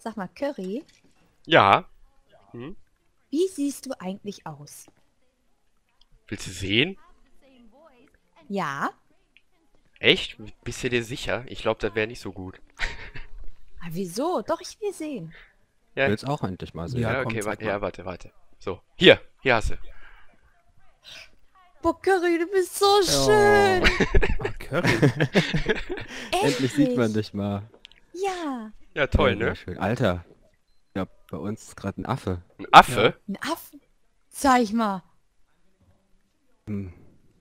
Sag mal, Curry, Ja. Hm? wie siehst du eigentlich aus? Willst du sehen? Ja? Echt? Bist du dir sicher? Ich glaube, das wäre nicht so gut. Ah, wieso? Doch, ich will sehen. Ja, Will's auch endlich mal sehen. Ja, ja komm, okay, zeig warte, mal. ja, warte. So, hier hast du. Boah, Curry, du bist so schön. Ah, Curry. Endlich sieht man dich mal. Ja, Ja, toll, Sehr ne? schön. Alter, ja, bei uns ist gerade ein Affe. Ein Affe? ein Affe. Zeig mal. Hm.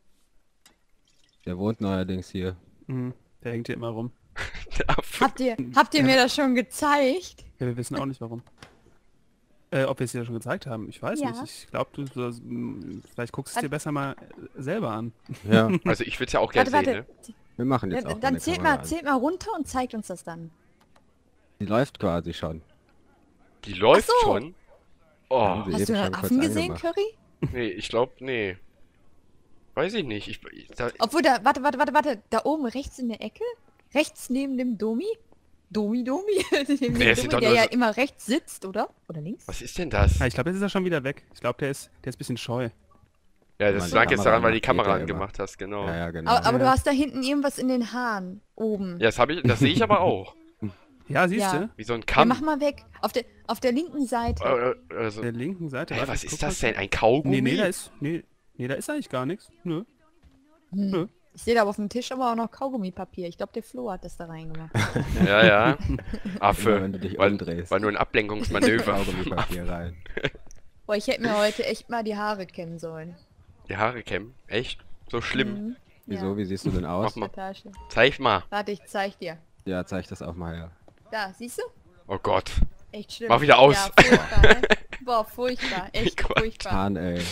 Der wohnt neuerdings hier. Mhm. Der hängt hier immer rum. Der Affe. Habt ihr mir das schon gezeigt? Ja, wir wissen auch nicht warum. Ob wir es dir schon gezeigt haben, ich weiß Ja. nicht. Ich glaube, vielleicht guckst du es dir besser mal selber an. Ja, Also ich würde es ja auch gerne Warte, sehen, warte. ne? wir machen jetzt auch Dann eine Kamera an. zählt mal runter und zeigt uns das dann. Die läuft quasi schon. Die läuft Ach so. schon. Oh, Haben sie Hast du eben einen schon Affen kurz gesehen, angemacht. Curry? nee, ich glaube, nee. Weiß ich nicht. Obwohl, warte. Da oben rechts in der Ecke, rechts neben dem Domi, neben dem Nee, es sind Domi, doch der nur ja so- immer rechts sitzt, oder? Oder links? Was ist denn das? Ja, ich glaube, jetzt ist er schon wieder weg. Ich glaube, der ist ein bisschen scheu. Ja, Wenn das man lag die jetzt Kamera daran, weil die anmacht, Kamera geht der immer. angemacht hast, genau. Ja, Ja, ja, genau. Aber du Ja. hast da hinten irgendwas in den Haaren, oben. das sehe ich aber auch. Ja, siehst Ja. du? Wie so ein Ja, Kamm. mach mal weg. Auf der linken Seite. Also, Der linken Seite. hä, Warte, was ich ist guck das mal. denn? Ein Kaugummi? Nee, da ist eigentlich gar nichts. Nö. Hm. Ich sehe da auf dem Tisch aber auch noch Kaugummipapier. Ich glaube, der Flo hat das da reingemacht. Ja. Immer Affe. wenn du dich War umdrehst. nur ein Ablenkungsmanöver. Kaugummipapier rein. Boah, ich hätte mir heute echt mal die Haare kämmen sollen. Die Haare kämmen? Echt? So schlimm? Mhm. Wieso, wie siehst du denn Mach aus? mal. Der Tasche. Zeig mal. Warte, ich zeig dir. Ja, zeig das auch mal her. Da, siehst du? Oh Gott. Echt schlimm. Mach wieder aus. Ja, furchtbar, ne? Boah, furchtbar. Echt Quatsch. furchtbar. Tarn, ey.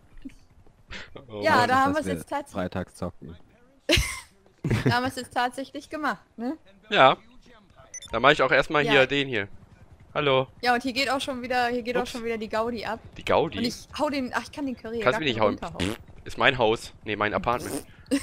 Oh Ja, Mann. da haben Dass wir es jetzt tatsächlich. freitags zocken. Da haben wir es jetzt tatsächlich gemacht, ne? Ja. Dann mache ich auch erstmal Ja. hier den hier. Hallo. Ja, und hier geht auch schon wieder Ups. die Gaudi ab. Die Und Gaudi. ich hau den, ach, ich kann den Curry hier Kannst gar mich nicht nicht hauen. runterhauen. Ist mein Haus. Nee, mein Apartment.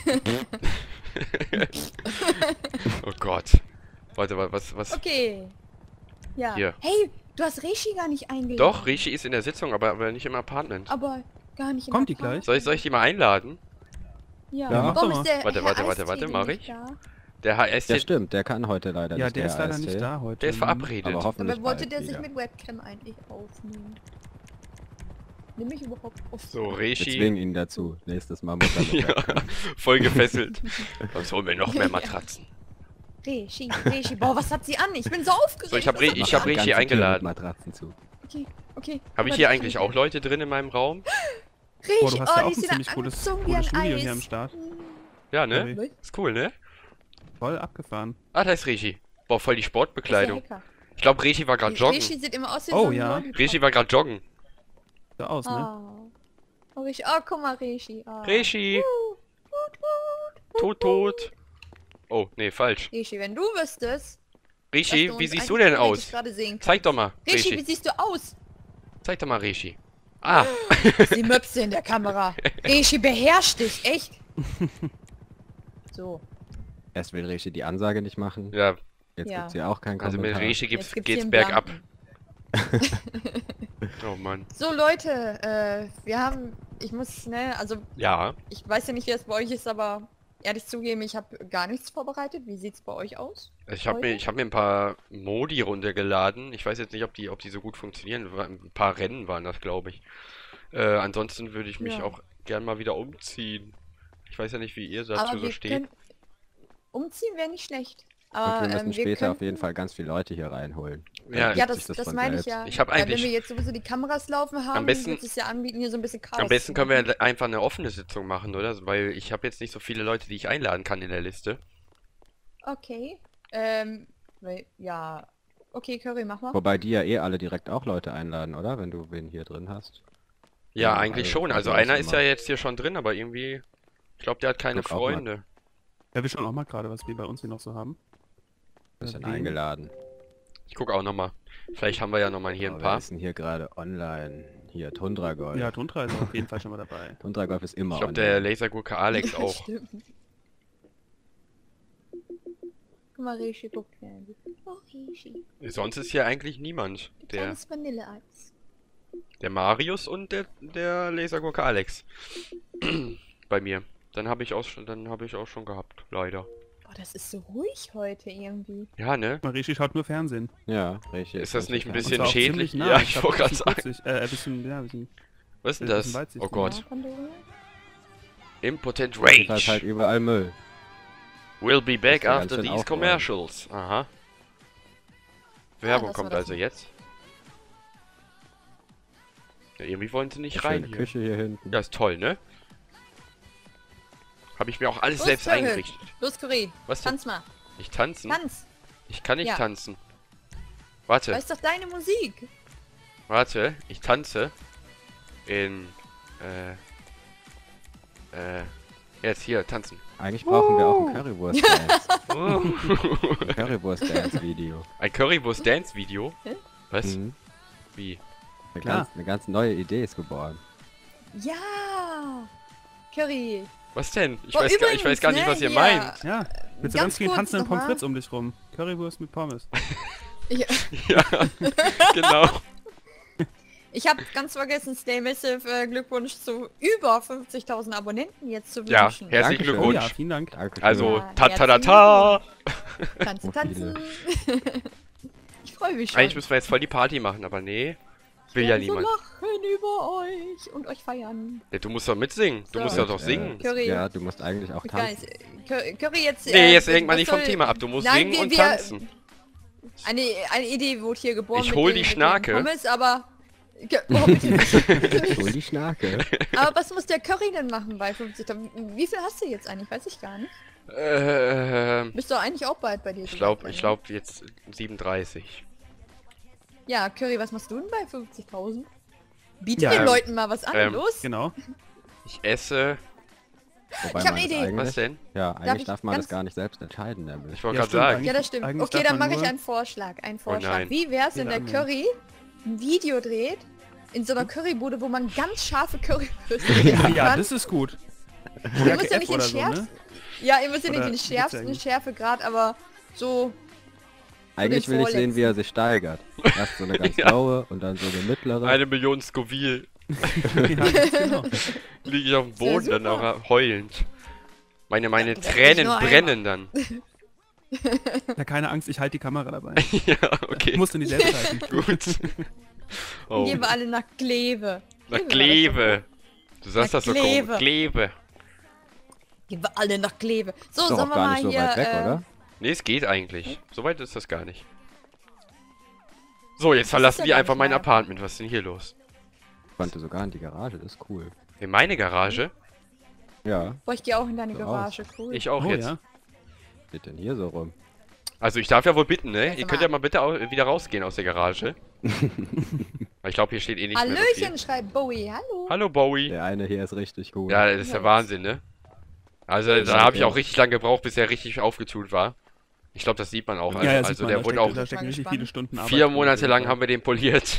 Oh Gott. Warte, was? Okay. Ja. Hier. Hey, du hast Reishi gar nicht eingeladen. Doch, Rishi ist in der Sitzung, aber nicht im Apartment. Aber gar nicht im Kommt die Apartment. gleich? Soll ich die mal einladen? Ja. Ja, mach Warum doch ist mal. der Warte, Herr warte, Eistee mach nicht ich. da? Der HS, Ja, stimmt, der kann heute leider Ja, nicht. der ist leider AST. nicht da heute. der ist verabredet. Aber hoffentlich Aber wollte bald der sich wieder. mit Webcam eigentlich aufnehmen? Nimm mich überhaupt auf? So, Wir Rishi. zwingen ihn dazu. Nächstes Mal muss er mit Ja, Webcam. voll gefesselt. Sonst holen wir noch mehr Matratzen. Reishi. Boah, was hat sie an? Ich bin so aufgeregt. So, ich hab Was hat Ich sie hab an? Rishi Ganze Tür mit eingeladen. Matratzen zu. Okay. Habe ich Aber hier die eigentlich kann auch Leute drin in meinem Raum? Reishi, Boah, du hast ja auch die ein sind ziemlich cooles angezogen wie ein Studio Eis. hier am Start. Ja, ne? Sorry. Ist cool, ne? Voll abgefahren. Ah, da ist Rishi. Boah, voll die Ist der Sportbekleidung. Hacker. Ich glaube, Rishi war gerade joggen. Reishi sieht immer aus wie Oh, so ein ja. Lollipop. Rishi war gerade joggen. So aus, ne? Oh, Reishi. Oh, guck mal, Reishi. Oh. Rishi. Tot. Oh, nee, falsch. Reishi, wenn du wüsstest, Rishi, dass du wie uns siehst du eigentlich denn theoretisch aus? gerade sehen kannst. Zeig doch mal, Reishi, wie Rishi. siehst du aus? Zeig doch mal, Rishi. Ah, Die Möpse in der Kamera. Reishi, beherrsch dich, echt. So, Erst will Rechi die Ansage nicht machen. ja, Jetzt Ja. gibt's hier auch keinen also mit Kommentar. Rishi jetzt gibt's geht's hier einen bergab. Blanken. Oh Mann. So, Leute, wir haben, ich muss, ne, also Ja, ich weiß ja nicht, wie es bei euch ist, aber ehrlich zugeben, ich habe gar nichts vorbereitet. Wie sieht's bei euch aus? ich habe Heute? mir ein paar Modi runtergeladen. Ich weiß jetzt nicht, ob die so gut funktionieren. Ein paar Rennen waren das, glaube ich. Ansonsten würde ich mich Ja. auch gern mal wieder umziehen. Ich weiß ja nicht, wie ihr Aber dazu so wir steht. können, umziehen wäre nicht schlecht. Und Aber wir müssen später auf jeden könnten- Fall ganz viele Leute hier reinholen. Ja, Dann Ja, gibt sich das von meine ich selbst. ja. Ich hab Wenn eigentlich- wir jetzt sowieso die Kameras laufen haben, besten- wird es ja anbieten, hier so ein bisschen Chaos. Am besten zu können wir machen. einfach eine offene Sitzung machen, oder? Weil ich habe jetzt nicht so viele Leute, die ich einladen kann in der Liste. Okay. Ja. Okay, Curry, mach mal. Wobei die ja eh alle direkt auch Leute einladen, oder? Wenn du wen hier drin hast. Ja, Ja, eigentlich also schon. von Also mir aus einer ist ja immer. jetzt hier schon drin, aber irgendwie... Ich glaube, der hat keine Guck auch mal. Freunde. Ja, wir schauen auch mal gerade, was wir bei uns hier noch so haben. Bisschen wen? eingeladen. Ich gucke auch nochmal. Vielleicht haben wir ja nochmal hier ein Aber wer paar. ist denn hier gerade online? Hier, Tundra Golf. Ja, Tundra ist auf jeden Fall schon mal dabei. Tundra Golf ist immer Ich glaube, online. der Lasergurke Alex auch. Stimmt. Guck mal, Rishi guckt Fernsehen. Oh, Rishi. Sonst ist hier eigentlich niemand. Der, Kleines Vanilleeis. der Marius und der Lasergurke Alex. Bei mir. Dann habe ich auch schon gehabt, leider. Boah, das ist so ruhig heute irgendwie. Ja, ne? Marishi schaut nur Fernsehen. Ja, richtig. Ist das nicht ein richtig. bisschen Und zwar auch schädlich? ziemlich Ja, nah. ich glaub, wollte gerade bisschen sagen. putzig. Bisschen, ja, bisschen. Was ist denn bisschen das? weitsichtig. Oh Gott. Ja, Pandora? Impotent Da ist Rage. halt überall Müll. We'll be back Das ist after ganz schön these aufräumen. commercials. Aha. Werbung das war kommt das also nicht. jetzt. Ja, irgendwie wollen sie nicht Eine rein schöne hier. Küche hier hinten. Ja, ist toll, ne? Habe ich mir auch alles Los, selbst Curry. eingerichtet. Los, Curry. Was denn? Tanz mal. Ich tanzen? Tanz. Ich kann nicht Ja. tanzen. Warte, Das ist doch deine Musik. warte. Ich tanze in, jetzt hier, tanzen. Eigentlich brauchen wir auch ein Currywurst-Dance. Oh. Ein Currywurst-Dance-Video. Ein Currywurst-Dance-Video? Mhm. Was? Wie? Klar. Eine ganz neue Idee ist geboren. Ja. Curry. Was denn? Ich Oh, weiß übrigens, gar nicht, ne, was ihr hier, meint. Ja. Mit so Ganz ganz vielen kurz tanzenden noch mal. Pommes frites um dich rum. Currywurst mit Pommes. Ja. Ja, genau. Ich habe ganz vergessen, Stay Massive Glückwunsch zu über 50.000 Abonnenten jetzt zu Ja, wünschen. herzlichen Dankeschön. Oh ja, Glückwunsch. vielen Dank. Dankeschön. Also, Ja, ta-ta-ta-ta! Tanzen, So viele. tanzen. Ich freue mich schon. Eigentlich müssen wir jetzt voll die Party machen, aber nee. Will ja werde so niemand. lachen über euch und euch feiern. Ja, du musst doch mitsingen. Du So. musst doch singen. Curry. Ja, du musst eigentlich auch tanzen. Curry jetzt... Nee, jetzt lenk mal was nicht vom soll- Thema ab. Du musst Nein, singen und wir- tanzen. Eine Idee wurde hier geboren. Ich mit hol den- die mit den Schnake. Pommes, aber... Oh, bitte nicht. Hol die Schnake. Aber was muss der Curry denn machen bei 50.000? Wie viel hast du jetzt eigentlich? Weiß ich gar nicht. Bist du eigentlich auch bald bei dir? Ich glaube jetzt 37. Ja, Curry, was machst du denn bei 50.000? Biete Ja, den Leuten mal was an, los. Genau. Ich esse. Wobei Ich hab man eine das Idee. eigentlich- Was denn? Ja, eigentlich ich darf man ganz- das gar nicht selbst entscheiden, nämlich. Ich wollte Ja, gerade stimmt, sagen. eigentlich- Ja, das stimmt. eigentlich Okay, darf dann man mache ich nur- einen Vorschlag. nein. Wie wär's, wenn der Jeder Curry ein Video dreht in so einer Currybude, wo man ganz scharfe Currywürste Ja, essen ja, kann? das ist gut. Ihr müsst ja nicht in oder so, Schärf. ne? Ja, ihr müsst ja nicht Oder in gibt's schärfsten eigentlich? Schärfegrad, aber so. Eigentlich will ich sehen, wie er sich steigert. Erst so eine ganz Ja. blaue und dann so eine mittlere. 1 Million Scoville. Ja, ganz genau. Liege ich auf dem Sehr Boden, dann super. auch heulend. Meine Ja, das ist Tränen nur brennen dann. Ja, keine Angst, ich halte die Kamera dabei. Ja, okay. Du musst du nicht selbst halten. Gut. Oh, Gehen wir alle nach Kleve. nach Kleve. Du sagst Nach das so Kleve. komisch. Kleve. Gehen wir alle nach Kleve. So, Ist doch sollen auch wir gar mal nicht so hier. weit weg, oder? Nee, es geht eigentlich. So weit ist das gar nicht. So, jetzt ist verlassen ja wir gar einfach nicht mein weit. Apartment. Was ist denn hier los? Ich konnte sogar in die Garage, das ist cool. In meine Garage? Ja, Boah, ich gehe auch in deine So Garage. Cool. Ich auch Oh jetzt. ja. steht denn hier so rum? Also ich darf ja wohl bitten, ne? Jetzt Ihr mal. könnt ja mal bitte wieder rausgehen aus der Garage. Weil ich glaube, hier steht eh nichts mehr so Hallöchen, viel. schreibt Bowie. Hallo. Hallo Bowie. Der eine hier ist richtig gut. Ja, das ist der Wahnsinn, ne? Also da habe ich auch richtig lange gebraucht, bis er richtig aufgetut war. Ich glaube, das sieht man auch. Also, Ja, ja, sieht also man, der da wurde steckt- auch da stecken richtig Gespannt. viele Stunden Arbeit. 4 Monate lang haben wir den poliert.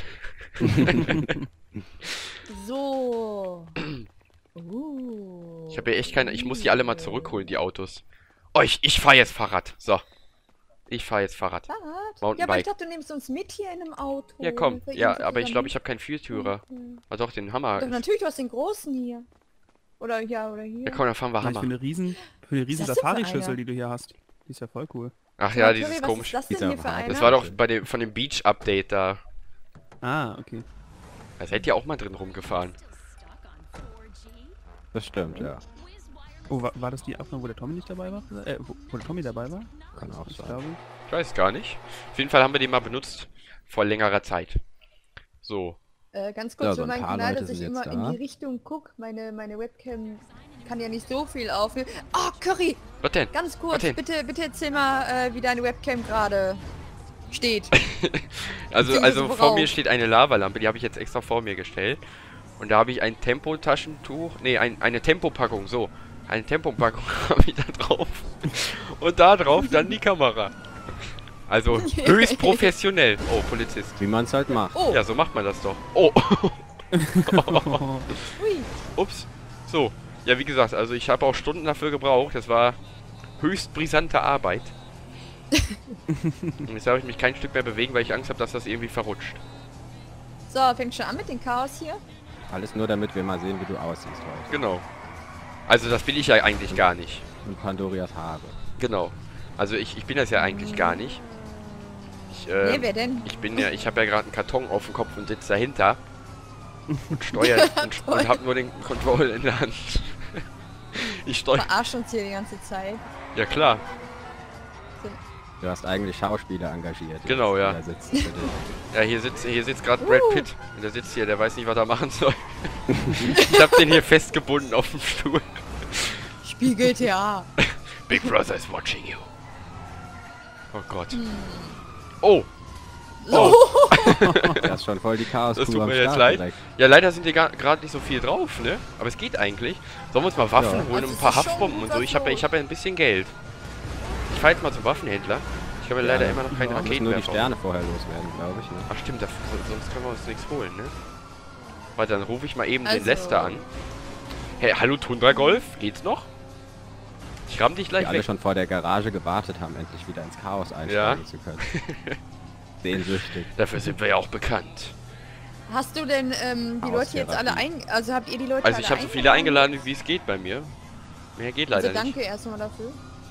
So. Ich habe ja echt keine. Ich muss die alle mal zurückholen, die Autos. Oh, ich fahre jetzt Fahrrad. So. Ich fahre jetzt Fahrrad. Fahrrad? Ja, aber ich Mountainbike. dachte, du nimmst uns mit hier in einem Auto. Ja, komm. Wir Ja, gehen aber ich zusammen. glaube, ich habe keinen Viertürer. Ah doch, den Hammer. Doch, natürlich, du hast den großen hier. Oder ja, oder hier. Ja, komm, dann fahren wir Für Hammer. eine riesen Was ist das denn für Safari-Schüssel, einer? die du hier hast. Die ist ja voll cool. Ach Ja, ja, Curry, dieses was komisch. ist das denn Dieser hier für Wagen. einer? Das war doch von dem Beach-Update da. Ah, okay. Da seid ihr auch mal drin rumgefahren. Das stimmt, ja. Oh, war das die Aufnahme, wo der Tommy nicht dabei war? Wo der Tommy dabei war? Kann auch Ich sein. glaube. Ich weiß gar nicht. Auf jeden Fall haben wir den mal benutzt. Vor längerer Zeit. So. Ganz Ja, kurz so für ein meinen paar Kanal, Leute dass ich sind immer jetzt in da. die Richtung gucke. Meine Webcam kann ja nicht so viel aufnehmen. Oh, Curry! Was denn? Ganz kurz, Was denn? bitte erzähl mal, wie deine Webcam gerade steht. Also Beziehungsweise vor worauf? mir steht eine Lavalampe, die habe ich jetzt extra vor mir gestellt. Und da habe ich ein Tempotaschentuch, nee, eine Tempopackung, so. Eine Tempopackung habe ich da drauf. Und da drauf dann die Kamera. Also höchst professionell. Oh, Polizist. Wie man es halt macht. Oh, Ja, so macht man das doch. Oh, ui. ups. So. Ja, wie gesagt, also ich habe auch Stunden dafür gebraucht. Das war höchst brisante Arbeit. Und jetzt darf ich mich kein Stück mehr bewegen, weil ich Angst habe, dass das irgendwie verrutscht. So, fängt schon an mit dem Chaos hier. Alles nur, damit wir mal sehen, wie du aussiehst heute. Genau. Also das bin ich ja eigentlich gar nicht. Und Pandorias Haare. Genau. Also ich bin das ja eigentlich gar nicht. Nee, wer denn? Ich habe ja gerade einen Karton auf dem Kopf und sitze dahinter. Und steuert und habe nur den Control in der Hand. Ich steuere. Verarsch uns hier die ganze Zeit. Ja klar. Du hast eigentlich Schauspieler engagiert. Genau, ja. Da sitzen für dich. Ja, hier sitzt gerade Brad Pitt. Und der sitzt hier, der weiß nicht, was er machen soll. Ich habe den hier festgebunden auf dem Stuhl. Spiel GTA. Big Brother is watching you. Oh Gott. Oh! Oh! Das ist schon voll die Chaos. Das tut mir jetzt leid. Direkt. Ja, leider sind hier gerade nicht so viel drauf, ne? Aber es geht eigentlich. Sollen wir uns mal Waffen holen und ein paar Haftbomben und so? Ich hab ja ein bisschen Geld. Ich fahr jetzt mal zum Waffenhändler. Ich habe ja leider immer noch keine Raketen nur mehr. Die Sterne vorher loswerden, glaube ich. Ne? Ach stimmt, sonst können wir uns nichts holen, ne? Warte, dann rufe ich mal eben den Lester an. Hey, hallo Tundra Golf, geht's noch? Ich ramm dich gleich die weg. alle schon vor der Garage gewartet haben, endlich wieder ins Chaos einsteigen zu können. Sehnsüchtig. Dafür sind wir ja auch bekannt. Hast du denn die Leute jetzt alle also habt ihr die Leute Also ich habe so viele eingeladen, wie es geht bei mir. Mehr geht leider also danke nicht. erstmal dafür.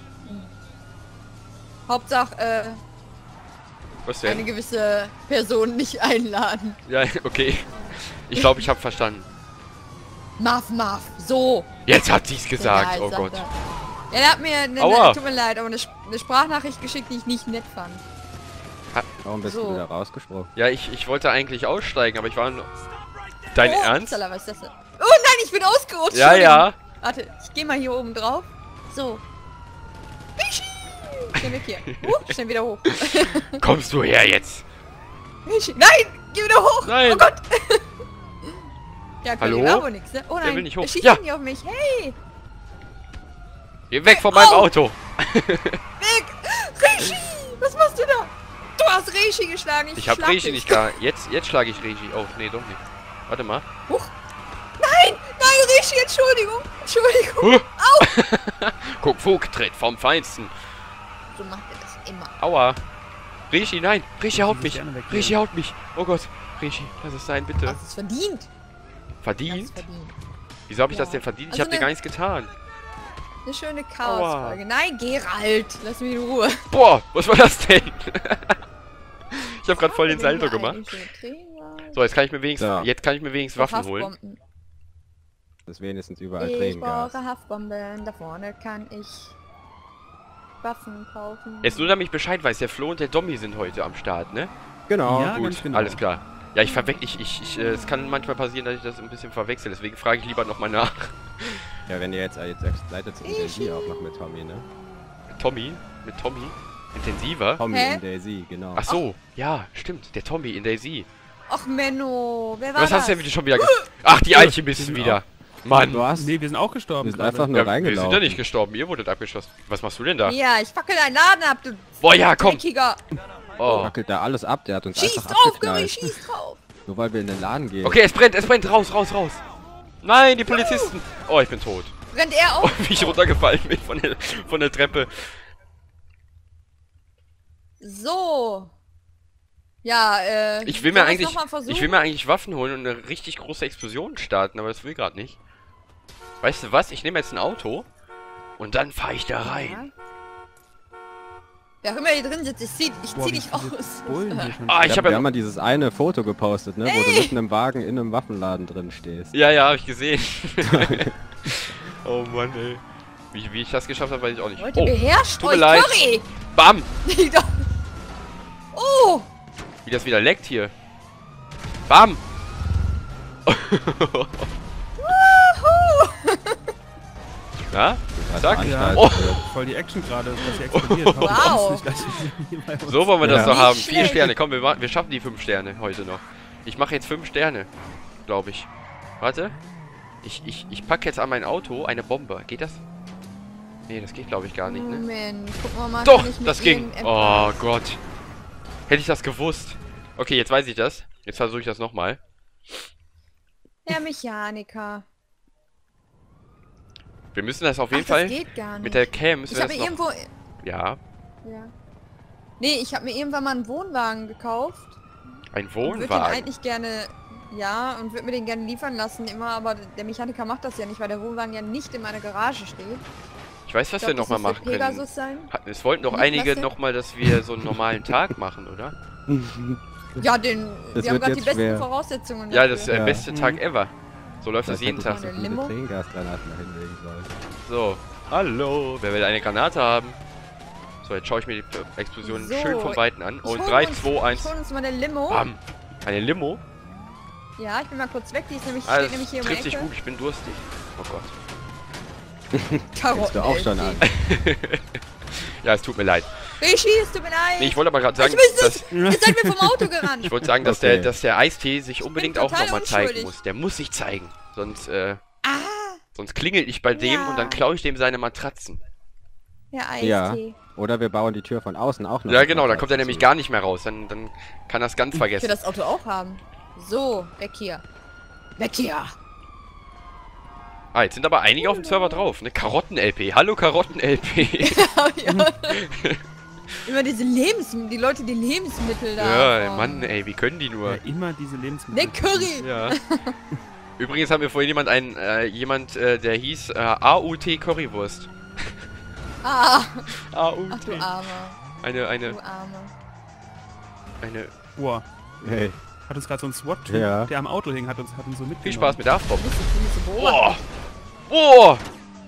Hauptsache, was denn? eine gewisse Person nicht einladen. Ja, okay. Ich glaube, ich habe verstanden. Marv, so. Jetzt hat sie's gesagt, Ja, oh Gott. Ja, er hat mir tut mir leid, aber eine Sprachnachricht geschickt, die ich nicht nett fand. Warum bist du wieder rausgesprungen? Ja, ich wollte eigentlich aussteigen, aber ich war... Dein Ernst? Upsala, was ist das denn? Oh nein, ich bin ausgerutscht. Ja, ja. Warte, ich gehe mal hier oben drauf. So. Schnell weg hier. Schnell wieder hoch. Kommst du her jetzt? Nein, geh wieder hoch. Nein. Oh Gott. Ja, hallo? War wohl nix, ne? Oh nein, will nicht hoch. er schießt Ja. nicht auf mich. Hey. Geh weg von meinem Auto. Weg. Regie, was machst du da? Du hast Regie geschlagen. Ich hab Regie nicht gar. Jetzt schlage ich Regie. Oh, nee, doch nicht. Warte mal. Huch. Nein, Regie, Entschuldigung. Au. Guck, Vogt tritt vom Feinsten. So macht er das immer. Aua. Regie, nein. Regie haut mich. Regie haut mich. Oh Gott. Regie, lass es sein, bitte. Hast du es verdient? Verdient? Wieso habe ich das denn verdient? Ich Also habe dir gar nichts getan. Eine schöne Chaos-Folge. Nein, Gerald, lass mich in Ruhe. Boah, was war das denn? Ich habe gerade voll den Salto gemacht. So, jetzt kann ich mir wenigstens, Waffen holen. Das ist wenigstens überall Ich brauche Haftbomben. Da vorne kann ich Waffen kaufen. Jetzt nur damit ich Bescheid weiß, der Flo und der Dommi sind heute am Start, ne? Genau. Ja, gut, genau. Alles klar. Ja, es kann manchmal passieren, dass ich das ein bisschen verwechsel, deswegen frage ich lieber nochmal nach. Ja, wenn ihr jetzt seid jetzt in Daisy auch noch mit Tommy, ne? Tommy? Mit Tommy? Intensiver? Tommy in Daisy, genau. Ach so, ja, stimmt, der Tommy in Daisy. Ach Menno, wer war das? Was hast du denn schon wieder Ach, die Alchemisten wieder. Mann. Nee, wir sind auch gestorben. Wir sind einfach nur reingelaufen. Wir sind ja nicht gestorben, ihr wurdet abgeschossen. Was machst du denn da? Ja, ich fackel deinen Laden ab, du boah, ja, komm. Dreckiger. Oh. Fackelt da alles ab, der hat uns schieß einfach drauf, abgeknallt. Curry, schieß drauf. Nur weil wir in den Laden gehen. Okay, es brennt, raus. Nein, die Polizisten. Oh, ich bin tot. Brennt er auch? Oh, wie ich runtergefallen bin von der Treppe. So. Ja, ich will mir eigentlich Waffen holen und eine richtig große Explosion starten, aber das will gerade nicht. Weißt du was? Ich nehme jetzt ein Auto und dann fahre ich da rein. Wer auch immer hier drin sitzt, ich zieh dich aus. Wir haben mal dieses eine Foto gepostet, ne? Wo du mitten im Wagen in einem Waffenladen drin stehst. Ja, hab ich gesehen. Oh Mann, ey. Wie ich das geschafft habe, weiß ich auch nicht. Leute, beherrscht euch, Curry! Bam! Oh! Wie das wieder leckt hier. Bam! Na? Zack. Ja, oh. Voll die Action gerade, dass sie explodiert. Wow. So wollen wir das doch haben. 4 Sterne. Komm, wir schaffen die 5 Sterne heute noch. Ich mache jetzt 5 Sterne. Glaube ich. Warte. Ich packe jetzt an mein Auto eine Bombe. Geht das? Nee, das geht glaube ich gar nicht, ne? Moment, gucken wir mal. Doch, das ging. Oh Gott. Hätte ich das gewusst. Okay, jetzt weiß ich das. Jetzt versuche ich das nochmal. Herr Mechaniker. Wir müssen das auf jeden Fall geht gar nicht. mit der Cam müssen wir das noch... irgendwo... Ja. Nee, ich habe mir irgendwann mal einen Wohnwagen gekauft. Ein Und würde den Wohnwagen? eigentlich gerne... Ja, und würde mir den gerne liefern lassen, immer, aber der Mechaniker macht das ja nicht, weil der Wohnwagen ja nicht in meiner Garage steht. Ich weiß, was wir nochmal machen können. Pegasus sein? Es wollten doch einige nochmal, dass wir so einen normalen Tag machen, oder? Ja, wir haben gerade die besten Voraussetzungen dafür. Ja, das ist der beste Tag ever. So läuft das jeden Tag. So, hallo, wer will eine Granate haben? So, jetzt schaue ich mir die Explosion schön von Weitem an. Und 3, 2, 1. Ich hol uns mal eine Limo. Bam. Eine Limo? Ja, ich bin mal kurz weg, die ist nämlich, steht nämlich hier um die Ecke. Trifft dich gut, ich bin durstig. Oh Gott. Karotten du auch schon an. Ja, es tut mir leid. Rishi, es tut mir leid. Nee, ich wollte aber gerade sagen, ihr seid mir vom Auto gerannt. Ich wollte sagen, dass der Eistee sich unbedingt auch nochmal zeigen muss. Der muss sich zeigen. Sonst, sonst klingel ich bei dem und dann klaue ich dem seine Matratzen. Ja, Eistee. Ja. Oder wir bauen die Tür von außen auch noch. Ja, genau, dann kommt er nämlich gar nicht mehr raus. Dann kann er es ganz vergessen. Ich will das Auto auch haben. So, weg hier. Weg hier. Ah, jetzt sind aber einige auf dem Server drauf. Ne, Karotten-LP. Hallo, Karotten-LP. Ja. Immer diese Lebensmittel, die Leute, die Lebensmittel da. Ja, Mann, ey, wie können die nur? Ja, immer diese Lebensmittel. Ne Curry. Ja. Übrigens haben wir vorhin jemand der hieß AUT Currywurst. AUT. Ach, du Armer. Du Arme. Boah. Hey. Hat uns gerade so ein SWAT-Typ, der am Auto hing, hat uns so mitgenommen. Viel Spaß mit der Afbombe. Boah. Boah.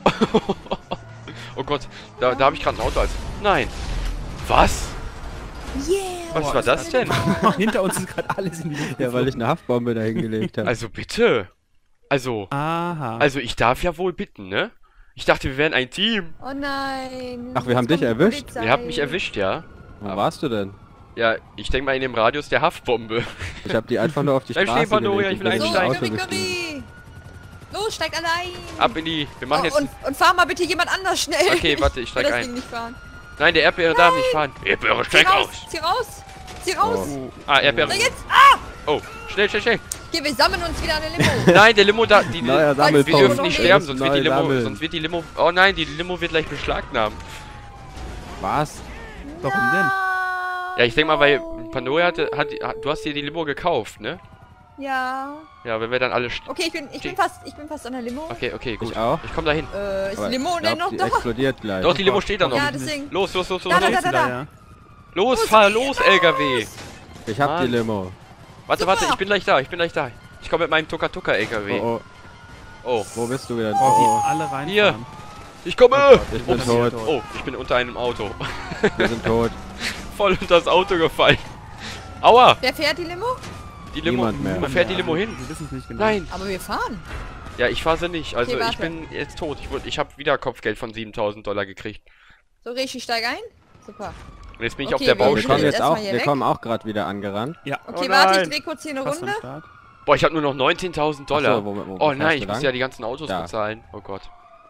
Oh Gott, da habe ich gerade ein Auto als... Nein. Was? Yeah. Was war das denn? Hinter uns ist gerade alles in die Luft. Ja, weil ich eine Haftbombe da hingelegt habe. Also bitte. Also ich darf ja wohl bitten, ne? Ich dachte, wir wären ein Team. Oh nein. Ach, wir haben dich erwischt? Ihr habt mich erwischt, ja. Wo warst du denn? Ja, ich denke mal in dem Radius der Haftbombe. Ich habe die einfach nur auf die Straße gelegt. Pandoria, ich will einsteigen. Curry. Los, steigt allein. Ab in die... Wir machen jetzt... Und fahr mal bitte jemand anders schnell. Okay, warte, ich steig ein. Das Ding nicht fahren. Nein, der Erdbeere darf nicht fahren. Erdbeere, steig aus. Zieh raus. Zieh raus. Oh. Ah, Erdbeere. Na jetzt. Ah! Oh, schnell. Hier, wir sammeln uns wieder eine Limo. Nein, der Limo da... wir dürfen nicht sterben, sonst wird die Limo... Oh nein, die Limo wird gleich beschlagnahmt. Was? Warum denn? Ja, ich denke mal, weil Pandoria du hast dir die Limo gekauft, ne? Ja. Ja, wenn wir dann alle... Okay, ich bin fast an der Limo. Okay, gut. Ich auch. Ich komm da hin. Ist die Limo denn noch die da? Explodiert gleich. Doch, die Limo steht da noch. Ja, deswegen. Los. Da. Los, fahr los, LKW. Ich hab die Limo. Warte, ich bin gleich da. Ich komme mit meinem Tuka-Tuka-LKW. Oh. Wo bist du wieder? Oh, alle rein. Hier. Ich komme. Ich bin tot. Oh, ich bin unter einem Auto. Wir sind tot. Voll unter das Auto gefallen. Aua. Wer fährt die Limo? Die Limo. Niemand mehr. Wo fährt die Limo hin? Wir wissen es nicht genau. Nein. Aber wir fahren. Ja, ich fahre sie nicht. Also Okay, ich bin jetzt tot. Ich habe wieder Kopfgeld von $7.000 gekriegt. So, Rishi, steig ein. Super. Und jetzt bin ich Okay, auf der wir Baustelle. kommen Wir kommen auch gerade wieder angerannt. Ja. Okay, Oh warte, nein. ich dreh kurz hier eine Runde. Boah, ich habe nur noch $19.000. Wo Oh nein, fährst ich du muss lang? ja die ganzen Autos Da. bezahlen. Oh Gott.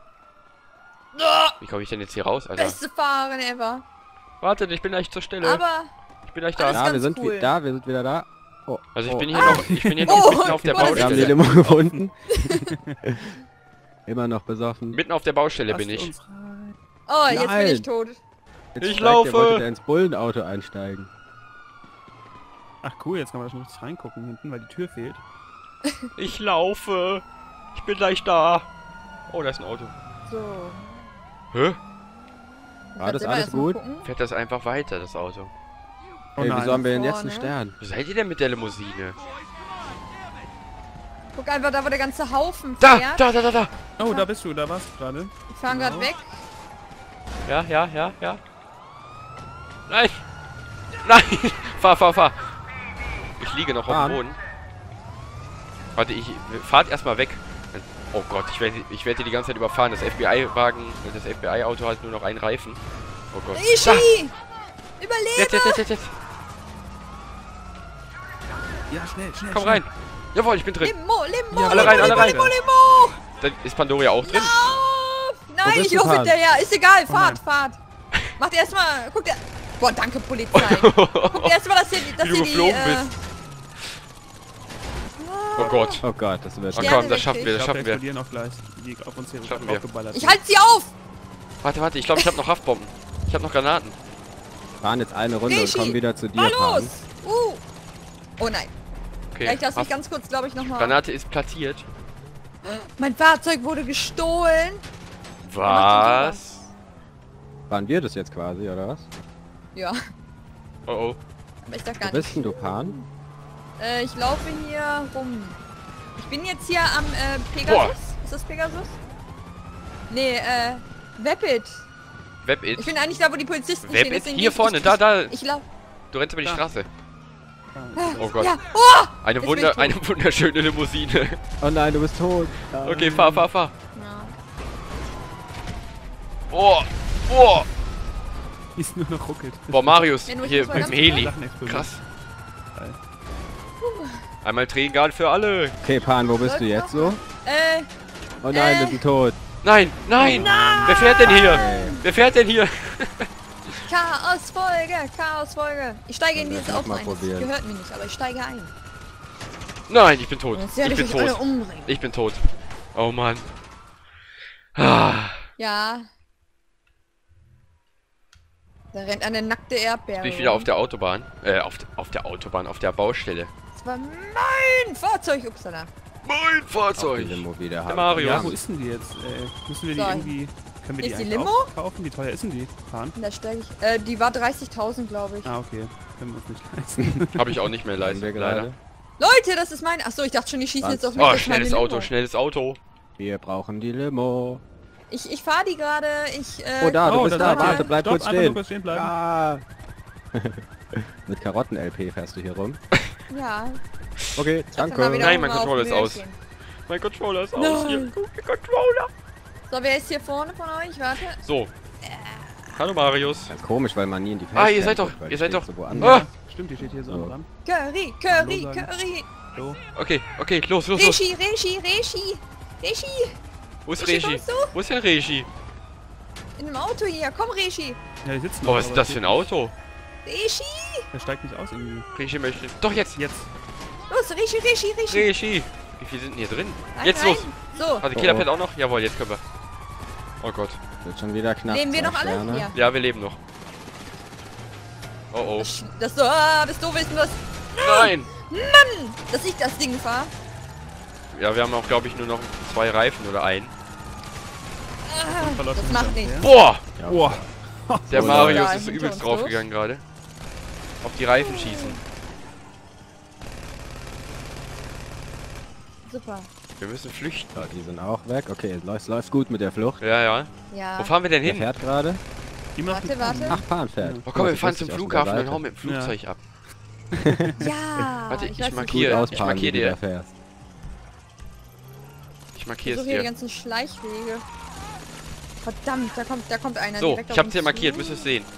Wie komme ich denn jetzt hier raus, Alter? Beste Fahrerin ever. Warte, ich bin gleich zur Stelle. Aber Ich bin gleich alles da. Ja, wir ganz sind cool. da, wir sind wieder da. Oh. Also ich oh. bin hier noch mitten auf der Oh, Wir haben die Baustelle. Limo gefunden. Immer noch besoffen. Mitten auf der Baustelle bin ich. Oh, jetzt bin Nein. ich tot. Jetzt Ich steigt laufe. wollte der ins Bullenauto einsteigen. Ach cool, jetzt kann man da schon richtig reingucken hinten, weil die Tür fehlt. Ich laufe. Ich bin gleich da. Oh, da ist ein Auto. So. Hä? War das Selber alles erst mal gut? gucken. Fährt das einfach weiter, das Auto? Oh Hey, nein. wieso haben wir denn jetzt einen Vorne. Stern? Wo seid ihr denn mit der Limousine? Guck einfach da, wo der ganze Haufen Da, fährt. da. Oh, da bist du, da warst du gerade. Die fahren gerade weg. Ja. Nein. Nein. Fahr. Ich liege noch auf Fahren. dem Boden. Warte, fahrt erstmal weg. Oh Gott, ich werde die ganze Zeit überfahren. Das FBI-Auto hat nur noch einen Reifen. Oh Gott. Rishi! Überlebe! Jetzt. Ja, schnell. Komm rein. Jawohl, ich bin drin. Limo! Ja, alle rein. Limo! Da ist Pandoria auch drin. Lauf! Nein, bist ich du laufe fahren? hinterher. Ist egal, nein. fahrt. Macht erstmal. Guck dir. Boah, danke, Polizei. Guck erstmal, dass ihr Wie du geflogen bist. Oh Gott. Oh Gott, das wird Oh Sterne komm, das schaffen wir, Ich das glaube, schaffen wir wir. explodieren auch gleich. Die auf uns hier Schaffen wir. aufgeballert Ich sind. halte sie auf! Warte, ich glaube, ich habe noch Haftbomben. Ich habe noch Granaten. Fahren jetzt eine Runde und kommen wieder zu dir. Los! Oh nein. Okay. Ich darf mich ganz kurz, glaube ich, nochmal... Granate ist platziert. Mein Fahrzeug wurde gestohlen. Was? Waren wir das jetzt quasi, oder was? Ja. Oh oh. Aber ich darf gar Wo bist denn nicht. du, Pan? Ich laufe hier rum. Ich bin jetzt hier am Pegasus. Boah. Ist das Pegasus? Nee, Webit. Webit? Ich bin eigentlich da, wo die Polizisten Webit? stehen. deswegen Hier ich- vorne, ich- da. Ich lauf. Du rennst über die Straße. Ah, Oh Gott. Ja. Oh! Eine Jetzt bin ich tot. wunderschöne Limousine. Oh nein, du bist tot. Okay, fahr. Ja. Oh. Oh. ist nur noch ruckelt. Boah, Marius, Ja, nur ich hier muss mal mit dem ganz Heli. Sachen explodieren. Krass. Geil. Einmal Tränengarten für alle. Okay, Pan, wo bist du jetzt so? Oh nein, wir sind tot. Nein. Wer fährt denn hier? Wer fährt denn hier? Chaosfolge. Ich steige in Dann dieses lass Auto mal ein. Das probieren. gehört mir nicht, aber ich steige ein. Nein, ich bin tot. Jetzt werde Ich ich bin euch alle tot. umbringen. Ich bin tot. Oh Mann. Ah. Ja. Da rennt eine nackte Erdbeere. Bin ich wieder auf der Autobahn. Auf der Autobahn, auf der Baustelle. Das war mein Fahrzeug, upsala. Mein Auch Fahrzeug. die Limo wieder Der haben. Mario. Ja, wo ist denn die jetzt? Müssen wir die So. irgendwie... Können wir die Ist die eigentlich Limo? auch kaufen? Wie teuer ist denn die? Fahren? Da steige ich. Die war 30.000, glaube ich. Ah, okay. Können wir uns nicht leisten. Habe ich auch nicht mehr Haben leisten, wir leider. gerade. Leute, das ist mein... Achso, ich dachte schon, die schießen Was? jetzt auf mich. Oh, das ist meine schnelles Limo. Auto, schnelles Auto. Wir brauchen die Limo. Ich fahre die gerade. Oh, da, du Oh, bist da da. seid ihr. Warte, bleib Stopp, kurz einfach nur stehen. kurz stehen bleiben. Ja. Mit Karotten-LP fährst du hier rum. Ja. Okay, Dann mal danke. wieder Nein, mein mal auf Controller ist aus. Möhrchen. Mein Controller ist aus. Nein. Hier, guck, der Controller. So, wer ist hier vorne von euch? Warte. So. Hallo Marius. Ganz komisch, weil man nie in die Ah, ihr Facecam seid doch- guckt, weil ihr die seid steht doch- so woanders. Ah. Stimmt, die steht hier so So. am Rand. Curry. Hallo sagen. So. Okay, los. Regie. Wo ist Regie, Regie? kommst du? Wo ist denn Regie? In dem Auto hier. Komm, Regie. Ja, die sitzen Oh, noch, was ist aber das für ein Auto? Regie. Der steigt nicht aus irgendwie. Regie möchte... Doch, jetzt. Jetzt. Los, Regie. Regie. Wie viel sind denn hier drin? Rein, Jetzt rein. los. So. Hat die Oh, Killerpad auch noch? Jawohl, jetzt können wir. Oh Gott. Wird schon wieder knapp. Nehmen wir 2 noch alle? Sterne. Ja. Ja, wir leben noch. Oh oh. Das so, bist du wissen was? Nein! Dass ich das Ding fahre? Ja, wir haben auch, glaube ich, nur noch 2 Reifen oder einen. Verläuft Das uns macht dann nichts. her. Boah! Ja. Boah. Der Oh, Marius ja, ist hinter übelst uns draufgegangen gerade. Auf die Reifen schießen. Super. Wir müssen flüchten. So, die sind auch weg. Okay, läuft gut mit der Flucht. Ja. Ja. Wo fahren wir denn Wer hin? fährt gerade? Die macht Warte. Ach, Pan fährt. Oh komm, wir das fahren wusste zum ich aus Flughafen der und hauen Seite. mit dem Flugzeug ab. Ja. Warte, ich weiß mag nicht, hier. Gut aus, Ich Pan, markiere wie du dir. da fährst. Ich markiere So es hier die dir. ganzen Schleichwege. Verdammt, da kommt einer. So, direkt ich auf hab's uns dir markiert, zu. müsst ihr es sehen.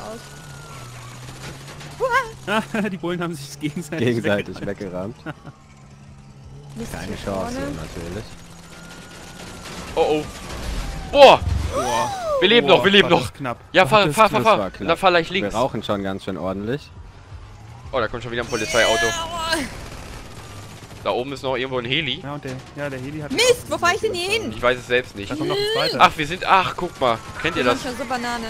Geradeaus. Die Bullen haben sich gegenseitig Gegenseitig weggerannt. weggerannt. Mist, Keine hier Chance, vorne. natürlich. Oh. Boah! Boah. Wir leben Boah, noch, wir leben war noch. das knapp. Ja, Das fahr. war knapp. Dann fahr leicht Wir links. rauchen schon ganz schön ordentlich. Oh, da kommt schon wieder ein Polizeiauto. Aua. Da oben ist noch irgendwo ein Heli. Ja, und der Heli hat... Mist, wo fahr ich denn hier hin? Ich weiß es selbst nicht. Da kommt noch ein zweiter. Ach, ach, guck mal. Kennt ihr Wir das? machen schon so Banane.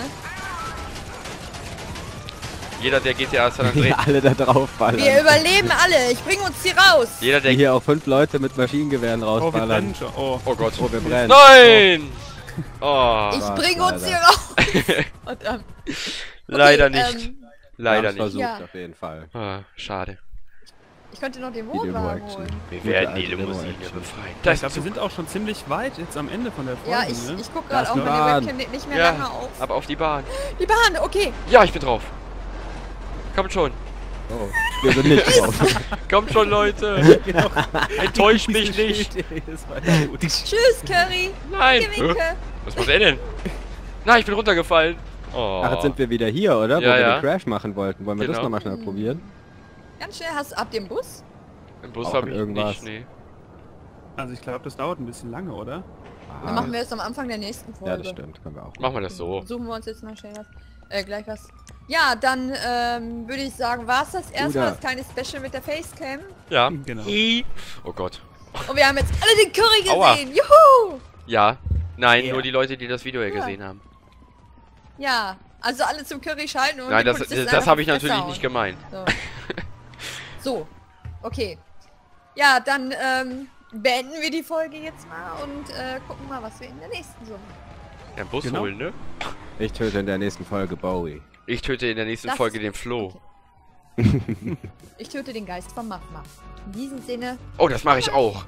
Jeder, der GTA San Wie Andreas... alle da drauf ballern. Wir überleben alle. Ich bringe uns hier raus. Jeder, Die der... hier auch 5 Leute mit Maschinengewehren Oh, wir rausballern. brennen schon. Oh. Oh Gott. Oh, wir brennen. Nein! Oh, Ich was, bringe uns leider. hier raus. Verdammt. leider Okay, nicht. Wir Leider haben's nicht. versucht, Ja. auf jeden Fall. Ah, schade. Ich könnte noch den Die Wohnwagen Limo-Action. holen. Wir Gute werden die alte Limousine Limo-Action. befreien. Ich glaube, wir sind auch schon ziemlich weit jetzt am Ende von der Folge. Ja, ne? ich guck Da gerade ist auch, eine meine Bahn. Webcam nimmt nicht mehr Ja, lange auf. ab auf die Bahn. Die Bahn, okay. Ja, ich bin drauf. Kommt schon. Oh, wir sind nicht drauf. Kommt schon, Leute. Genau. Enttäuscht mich nicht. Das war ja gut. Tschüss, Curry. Nein. Winke, winke. Was muss er denn? Nein, ich bin runtergefallen. Oh. Ach, jetzt sind wir wieder hier, oder? Ja, Wo wir ja. den Crash machen wollten. Wollen wir das Genau. nochmal schnell probieren? Ganz schnell, habt ihr einen Bus? Im Bus Auch habe ich irgendwas. nicht, nee. Also ich glaube, das dauert ein bisschen lange, oder? Dann machen wir es am Anfang der nächsten Folge. Ja, das stimmt. Können wir auch. Machen wir das so. Suchen wir uns jetzt noch schnell was. Gleich was. Ja, dann würde ich sagen, war es das erstmal, das kleine Special mit der Facecam. Ja. Genau. Oh Gott. Und wir haben jetzt alle den Curry Aua. gesehen. Juhu! Ja. Nein, Ja. nur die Leute, die das Video ja gesehen haben. Ja, Also alle zum Curry schalten und nein, das habe ich natürlich nicht gemeint. So, okay. Ja, dann beenden wir die Folge jetzt mal und gucken mal, was wir in der nächsten so machen. Ja, Bus holen, ne? Ich töte in der nächsten Folge Bowie. Ich töte in der nächsten Folge den Flo. Okay. Ich töte den Geist vom Magma. In diesem Sinne... Oh, das mache ich auch.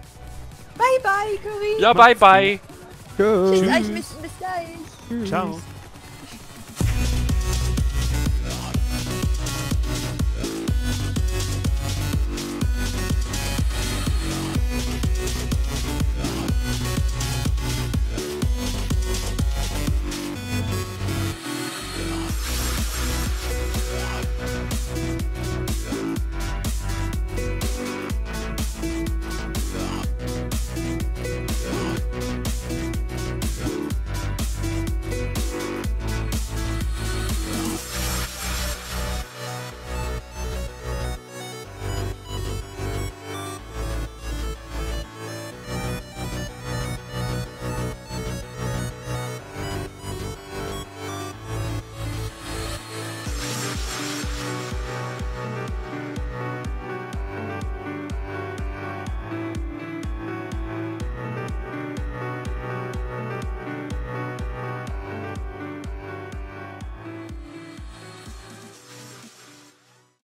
Bye, bye, Curry. Ja, bye, bye. Tschüss. Bis gleich. Ciao.